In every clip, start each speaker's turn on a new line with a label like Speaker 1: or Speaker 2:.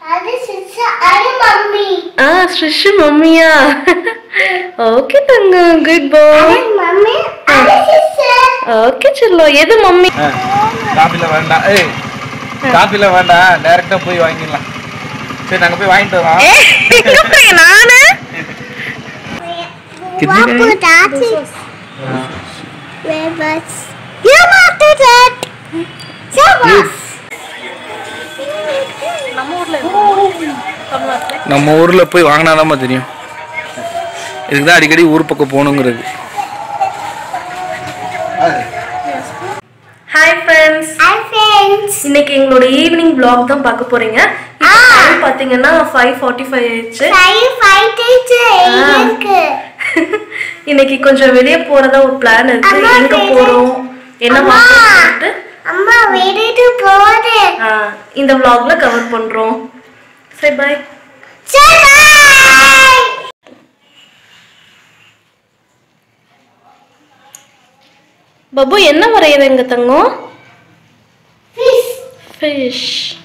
Speaker 1: Srish mummiya. Okay tanga, good boy.
Speaker 2: Mummy, sister.
Speaker 1: Okay chalo, edu mummy.
Speaker 3: Coffee la vanda. Coffee la vanda, direct ah poi vaangilla. Seri naanga poi vaangittu varam.
Speaker 1: Inga poi naanu.
Speaker 2: What that is? Where was? You want that? Sabas.
Speaker 3: நம்ம ஊர்ல போய் வாங்கினாதான் தெரியும். இதுக்கு தான் அடிக்கடி ஊர் பக்கம் போகணுங்கிறது.
Speaker 1: Hi friends.
Speaker 2: Hi friends.
Speaker 1: இன்னைக்கு எங்களோட ஈவினிங் vlog தான் பார்க்க போறீங்க. இப்போ பாத்தீங்கன்னா 5:45 ஆயிடுச்சு.
Speaker 2: 5:45 இருக்கு.
Speaker 1: இன்னைக்கு கொஞ்சம் வெளிய போறதா ஒரு பிளான் இருக்கு. எங்க போறோம்? என்ன வாங்கறது?
Speaker 2: அம்மா வெளிய போறே.
Speaker 1: இந்த vlogல கவர் பண்றோம். Say bye.
Speaker 2: Say bye.
Speaker 1: Babu என்ன வரையறங்க தங்கம்? Fish.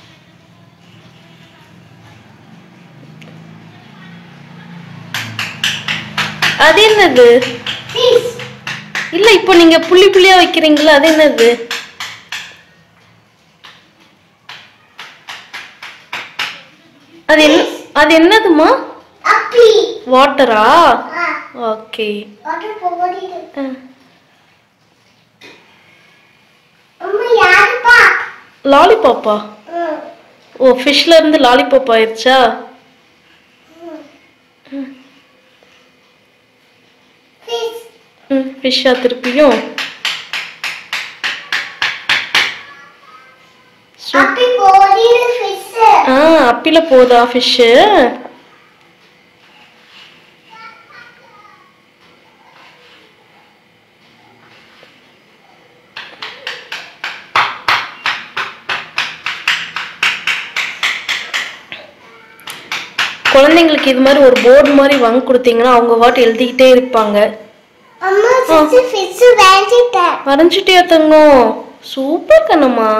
Speaker 1: அது என்னது?
Speaker 2: Fish.
Speaker 1: இல்ல இப்போ நீங்க புள்ளி புள்ளியா வைக்கிறீங்களா? அது என்னது? அது என்னதுமா?
Speaker 2: அப்பி.
Speaker 1: வாட்டரா? ஓகே.
Speaker 2: வாட்டர் போடிடு. அம்மா யாருப்பா?
Speaker 1: லாலிபாப்பா? ஓ ஃபிஷ்ல இருந்து லாலிபாப் ஆயிருச்சா?
Speaker 2: ஃபிஷ்.
Speaker 1: ஃபிஷ்ஷா திருப்பியும்?
Speaker 2: அப்பி போடிடு ஃபிஷ்.
Speaker 1: அப்பில போதா ஃபிஷ்? குழந்தைங்களுக்கு இது மாதிரி ஒரு போர்டு மாதிரி வாங்கி கொடுத்தீங்கன்னா அவங்க வாட்டு எழுதிக்கிட்டே இருப்பாங்க.
Speaker 2: அம்மா ஃபிஷ் வரைஞ்சிட்டேன்.
Speaker 1: வரைஞ்சிட்டியா தங்கம்? சூப்பர் கண்ணம்மா.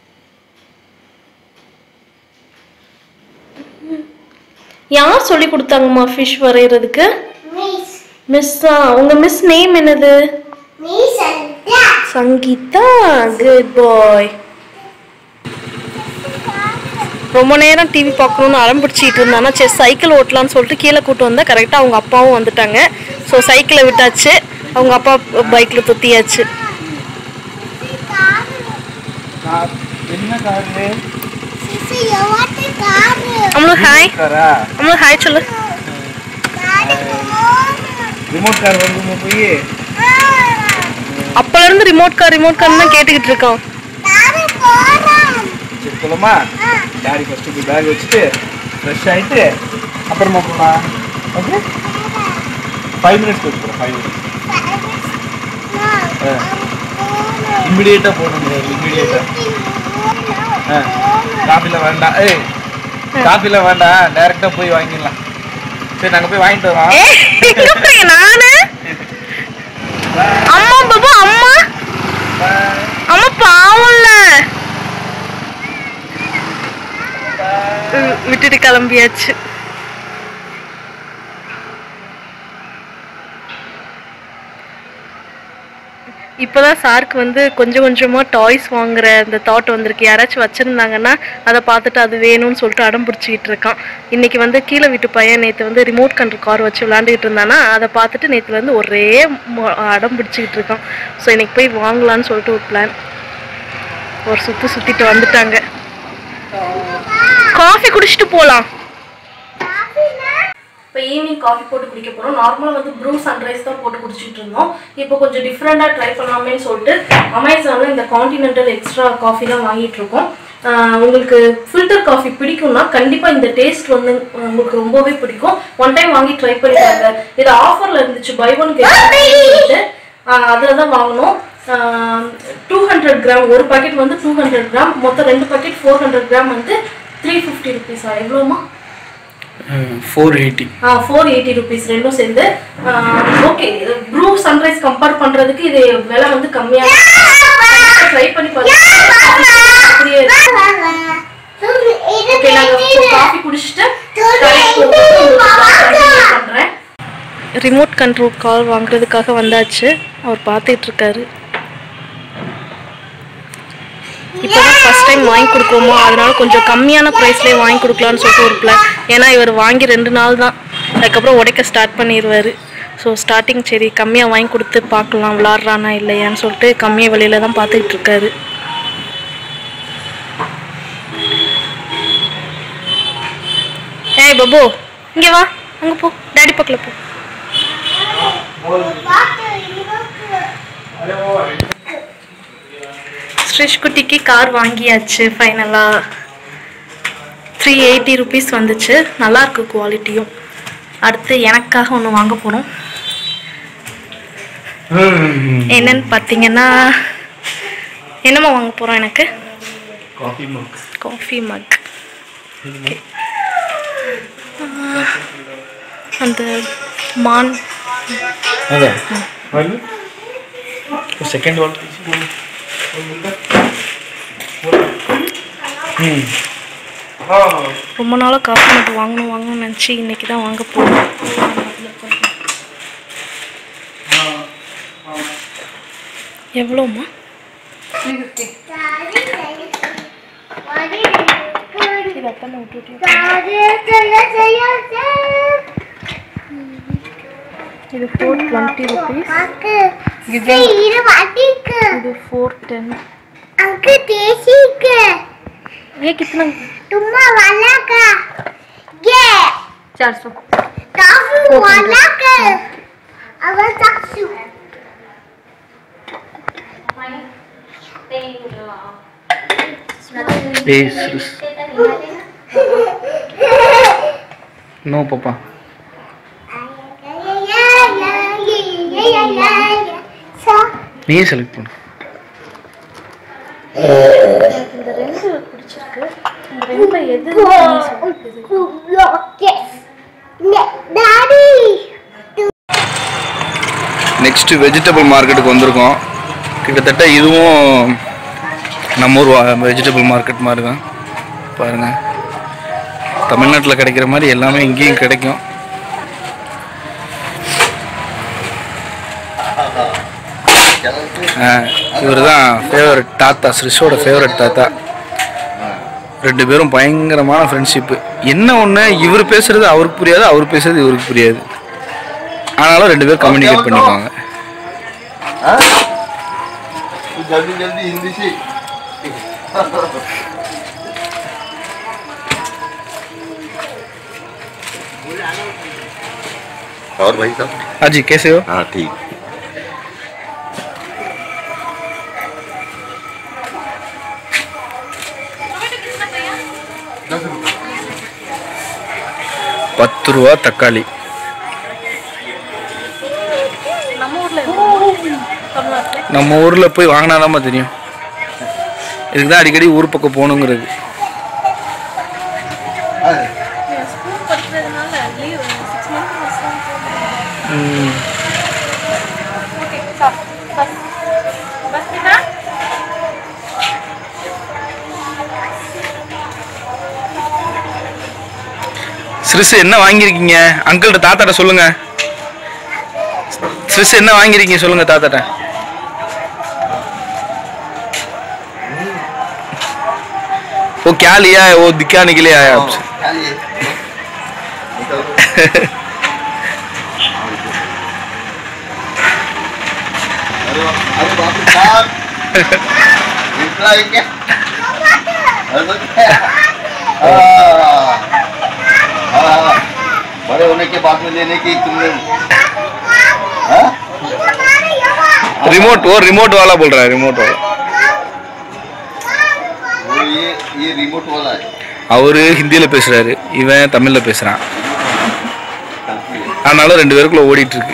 Speaker 1: யார் சொல்லி கொடுத்தாங்கம்மா ஃபிஷ் வரைகிறதுக்கு? மிஸ்ஸா? உங்க மிஸ் நேம் என்னது? சங்கீதா. Good boy. ரொம்ப நேரம் டிவி பார்க்கணும்னு ஆரம்பிச்சிட்டு இருந்தானா சரி சைக்கிள் ஓட்டலான்னு சொல்லிட்டு கீழே கூட்டு வந்தா கரெக்டாக அவங்க அப்பாவும் வந்துட்டாங்க. ஸோ சைக்கிளை விட்டாச்சு, அவங்க அப்பா பைக்ல தொத்தியாச்சு. அம்மா ஹாய். அம்மா ஹாய் சொல்லு.
Speaker 3: ரிமோட் கார் வந்து போய்
Speaker 1: அப்பல இருந்து ரிமோட் கார் தான் கேட்டுக்கிட்டு இருக்கான்.
Speaker 3: சரி போலாமா? டாடி ஃபர்ஸ்ட் போய் பேக் வச்சுட்டு ஃப்ரெஷ் ஆயிட்டு அப்புறமா போலாம். ஓகே 5 மினிட்ஸ் போறோம். 5 மினிட்ஸ் இமிடியேட்டா போகணும். இமிடியேட்டா காஃபில வேண்டாம். காஃபில வேண்டாம், டைரக்டா போய் வாங்கிடலாம். சரி நாங்க போய் வாங்கிட்டு வரோம்.
Speaker 1: நானு அம்மா பாபா அம்மா அம்மா பாவம்ல விட்டுட்டு கிளம்பியாச்சு. இப்போதான் சாருக்கு வந்து கொஞ்சம் கொஞ்சமாக டாய்ஸ் வாங்குற அந்த தாட் வந்திருக்கு. யாராச்சும் வச்சுருந்தாங்கன்னா அதை பார்த்துட்டு அது வேணும்னு சொல்லிட்டு அடம் பிடிச்சிக்கிட்டு இருக்கான். இன்றைக்கி வந்து கீழே வீட்டு பையன் நேற்று வந்து ரிமோட் கண்ட்ரோல் கார் வச்சு விளாண்டுக்கிட்டு இருந்தானா அதை பார்த்துட்டு நேற்றுலேருந்து ஒரே அடம் பிடிச்சிக்கிட்டு இருக்கான். ஸோ இன்றைக்கி போய் வாங்கலான்னு சொல்லிட்டு ஒரு பிளான். ஒரு சுற்றிட்டு வந்துட்டாங்க. காஃபி குடிச்சிட்டு போகலாம். இப்போ ஈவினிங் காஃபி போட்டு குடிக்க போகிறோம். நார்மலாக வந்து ப்ரூ சன்ரைஸ் தான் போட்டு குடிச்சிட்டு இருந்தோம். இப்போ கொஞ்சம் டிஃப்ரெண்ட்டாக ட்ரை பண்ணலாமேன்னு சொல்லிட்டு அமேசானில் இந்த கான்டினென்டல் எக்ஸ்ட்ரா காஃபி தான் வாங்கிட்டு இருக்கோம். உங்களுக்கு ஃபில்டர் காஃபி பிடிக்கும்னா கண்டிப்பாக இந்த டேஸ்ட் வந்து உங்களுக்கு ரொம்பவே பிடிக்கும். ஒன் டைம் வாங்கி ட்ரை பண்ணிட்டாங்க. இது ஆஃபரில் இருந்துச்சு, பை ஒன் கெட் அதில் தான் வாங்கினோம். 200 கிராம் ஒரு பாக்கெட் வந்து 200 கிராம், மொத்தம் 2 பாக்கெட் 400 கிராம் வந்து 350 ருபீஸா? எவ்வளோமா? 480 ருபீஸ் ரெண்டும் சேர்ந்து. ஓகே, ப்ரூ சன்ரைஸ் கம்பேர் பண்றதுக்கு இது விலை வந்து கம்மியா ட்ரை பண்ணி பாருங்க. ஓகே நாங்க காபி குடிச்சிட்டு பண்றேன். ரிமோட் கண்ட்ரோல் கார் வாங்குறதுக்காக வந்தாச்சு. அவர் பார்த்துட்டு இருக்காரு. இப்போதான் ஃபர்ஸ்ட் டைம் வாங்கி கொடுக்குறோமோ, அதனால கொஞ்சம் கம்மியான ப்ரைஸ்லேயே வாங்கி கொடுக்கலான்னு சொல்லிட்டு ஒரு பிளான். ஏன்னா இவர் வாங்கி 2 நாள் தான், அதுக்கப்புறம் உடைக்க ஸ்டார்ட் பண்ணிடுவார். ஸோ ஸ்டார்டிங் சரி கம்மியாக வாங்கி கொடுத்து பார்க்கலாம் விளாட்றானா இல்லையான்னு சொல்லிட்டு கம்மியாக விலையில தான் பார்த்துக்கிட்டு இருக்காரு. ஏய் பபு இங்கே வா, அங்கே போ, டேடி பக்கத்தில் போ. ஸ்ரிஷ் குட்டிக்கு கார் வாங்கியாச்சு. ஃபைனலாக 380 rupees வந்துச்சு. நல்லாயிருக்கு குவாலிட்டியும். அடுத்து எனக்காக ஒன்று வாங்க போகிறோம். என்னன்னு பார்த்தீங்கன்னா என்னம்மா வாங்க போகிறோம்? எனக்கு காஃபி மக். அந்த மான்
Speaker 3: செகண்ட்
Speaker 1: ரொம்ப நாளாக காஃபி மட்டும் வாங்கணும்னு நினச்சி இன்னைக்கு தான் வாங்க போகிறோம். எவ்வளோம்மா? இது 420 rupees. இது 410. ये कितना?
Speaker 2: तुम्हारा वाला का ये
Speaker 1: 400.
Speaker 2: काफी वाला का अब 400.
Speaker 3: No papa. நீ செலக்ட் பண்ணு.
Speaker 1: இந்த ரெண்டு பிடிச்சிருக்கு. இந்த ரெண்டுல எது
Speaker 3: நெக்ஸ்ட் வெஜிடபிள் மார்க்கெட்டுக்கு வந்திருக்கோம். கிட்டத்தட்ட இதுவும் நம்ம ஊர் வெஜிடபிள் மார்க்கெட் மாதிரி தான். பாருங்கள், தமிழ்நாட்டில் கிடைக்கிற மாதிரி எல்லாமே இங்கேயும் கிடைக்கும். இவர் தான் ஃபேவரட் தாத்தா, ஸ்ரிஷோட ஃபேவரட் தாத்தா. 2 பேரும் பயங்கரமான ஃப்ரெண்ட்ஷிப்பு. என்ன ஒன்று, இவர் பேசுகிறது அவருக்கு புரியாது, அவர் பேசுகிறது இவருக்கு புரியாது. ஆனாலும் 2 பேரும் கம்யூனிகேட் பண்ணிக்குவாங்க.
Speaker 4: जल्दी जल्दी हिंदी से और भाई साहब?
Speaker 3: हाँ जी, कैसे हो?
Speaker 4: हाँ ठीक. ₹10 தக்காளி. நம்ம ஊரில் போய் வாங்கினாதாம்மா தெரியும். இதுக்கு தான் அடிக்கடி ஊர் பக்கம் போகணுங்கிறது. ஸ்ரிஸ் என்ன வாங்கியிருக்கீங்க? அங்கிள்கிட்ட தாத்தாட்ட சொல்லுங்க. ஸ்ரிஸ் என்ன வாங்கியிருக்கீங்க சொல்லுங்க தாத்தாட்ட. वो क्या लिया है? वो दिखाने के लिए आया आपसे. अरे बाप रे साहब, इतना है क्या? बड़े होने के बाद में लेने की तुमने
Speaker 3: रिमोट, वो रिमोट वाला बोल रहा है, रिमोट वाला.
Speaker 4: ये रिमोट वाला है.
Speaker 3: அவரு ஹிந்தியில பேசுறாரு, இவன் தமிழ்ல பேசுறான். அதனால 2 பேருக்குள்ள ஓடிட்டு இருக்கு.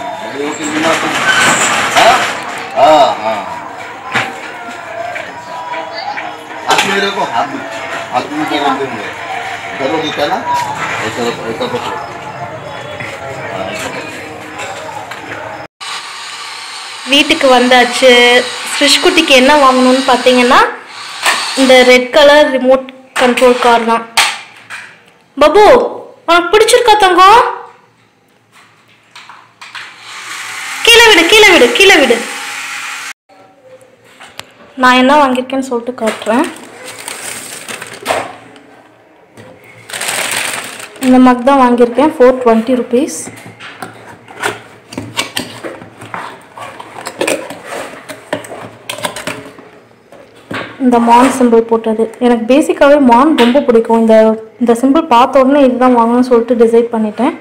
Speaker 4: मेरे को हाथ में क्या बोलते हैं? करो दिखा ना, ऐसा ऐसा पकड़ो.
Speaker 1: வீட்டுக்கு வந்தாச்சு. ஸ்ரிஷ்குட்டிக்கு என்ன வாங்கணும்னு பார்த்தீங்கன்னா இந்த red colour remote control car தான். பபு உனக்கு பிடிச்சிருக்கா தங்கம்? கீழே விடு கீழே விடு கீழே விடு. நான் என்ன வாங்கியிருக்கேன்னு சொல்லிட்டு காட்டுறேன். இந்த மக் தான் வாங்கியிருக்கேன், 420 rupees. இந்த மான் சிம்பிள் போட்டது. எனக்கு பேசிக்காகவே மான் ரொம்ப பிடிக்கும். இந்த சிம்பிள் பார்த்த உடனே இதுதான் வாங்கணும்னு சொல்லிட்டு டிசைட் பண்ணிட்டேன்.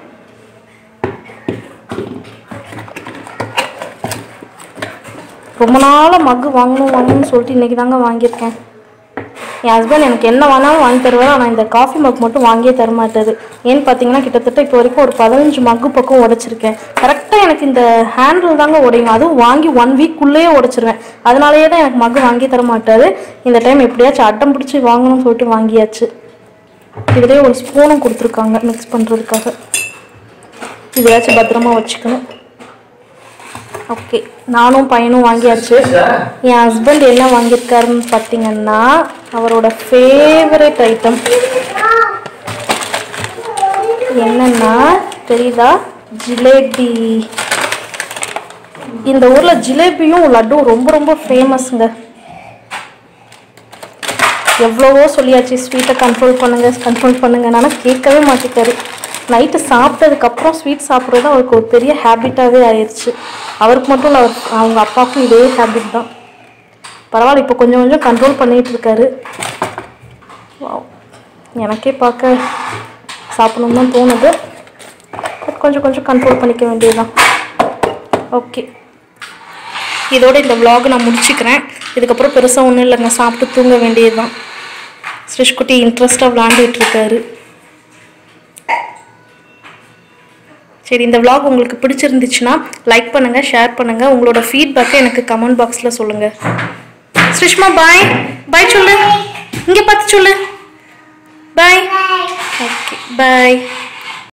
Speaker 1: ரொம்ப நாளாக மக்கு வாங்கணும்னு சொல்லிட்டு இன்றைக்கி தாங்க வாங்கியிருக்கேன். என் ஹஸ்பண்ட் எனக்கு என்ன வேணாலும் வாங்கி தருவார், ஆனால் இந்த காஃபி மக் மட்டும் வாங்கியே தரமாட்டார். ஏன்னு பார்த்தீங்கன்னா கிட்டத்தட்ட இப்போ வரைக்கும் ஒரு 15 மக்கு பக்கம் உடைச்சிருக்கேன். கரெக்டாக எனக்கு இந்த ஹேண்டில் தாங்க உடையும், அதுவும் வாங்கி 1 வீக்குள்ளேயே உடைச்சிருவேன். அதனாலேயே தான் எனக்கு மக்கு வாங்கி தர மாட்டார். இந்த டைம் எப்படியாச்சும் அட்டம் பிடிச்சி வாங்கணும்னு சொல்லிட்டு வாங்கியாச்சு. இதிலே ஒரு ஸ்பூனும் கொடுத்துருக்காங்க மிக்ஸ் பண்ணுறதுக்காக. இதையாச்சும் பத்திரமா வச்சுக்கணும். ஓகே, நானும் பையனும் வாங்கியாச்சு. என் ஹஸ்பண்ட் என்ன வாங்கியிருக்காருன்னு பார்த்தீங்கன்னா அவரோட ஃபேவரட் ஐட்டம் என்னன்னா தெரியுதா? ஜிலேபி. இந்த ஊரில் ஜிலேபியும் லட்டும் ரொம்ப ரொம்ப ஃபேமஸ்ங்க. எவ்வளவோ சொல்லியாச்சு ஸ்வீட்டை கண்ட்ரோல் பண்ணுங்க. ஆனால் கேட்கவே மாட்டேங்காரு. நைட்டு சாப்பிட்டதுக்கப்புறம் ஸ்வீட் சாப்பிட்றது அவருக்கு ஒரு பெரிய ஹேபிட்டாகவே ஆயிடுச்சு. அவருக்கு மட்டும் இல்லை, அவங்க அப்பாவுக்கும் இதே ஹேபிட் தான். பரவாயில்ல, இப்போ கொஞ்சம் கொஞ்சம் கண்ட்ரோல் பண்ணிகிட்டு இருக்காரு. எனக்கே பார்க்க சாப்பிடணுன்னு தான் தோணுது. கொஞ்சம் கொஞ்சம் கண்ட்ரோல் பண்ணிக்க வேண்டியதுதான். ஓகே, இதோட இந்த vlog நான் முடிச்சுக்கிறேன். இதுக்கப்புறம் பெருசாக ஒன்றும் இல்லைங்க, சாப்பிட்டு தூங்க வேண்டியது தான். ஸ்ரிஷ்குட்டி இன்ட்ரெஸ்டாக விளாண்டுட்டு இருக்காரு. சரி, இந்த vlog உங்களுக்கு பிடிச்சிருந்துச்சுன்னா லைக் பண்ணுங்கள், ஷேர் பண்ணுங்கள். உங்களோட ஃபீட்பேக்கை எனக்கு கமெண்ட் பாக்ஸில் சொல்லுங்கள். ஸ்ரிஷ்மா பாய் பாய் சொல்லு, இங்கே பார்த்து சொல்லு பாய். Okay bye.